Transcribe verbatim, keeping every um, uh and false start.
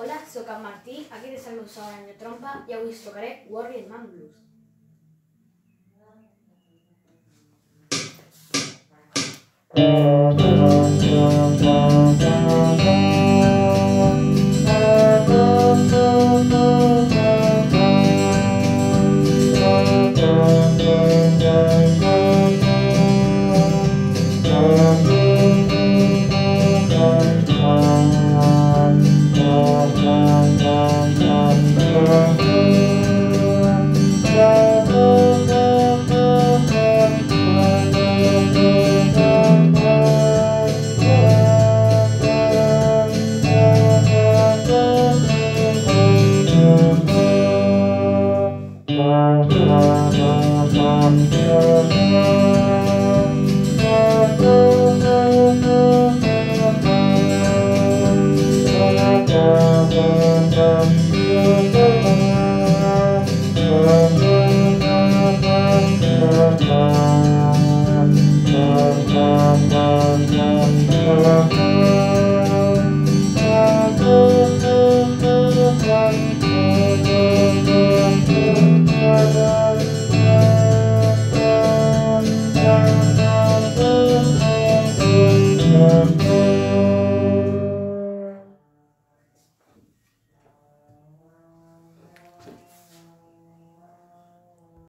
Hola, soc en Martí, aquest és el meu segon any de trompa i avui us tocaré Worried Man Blues. Thank you.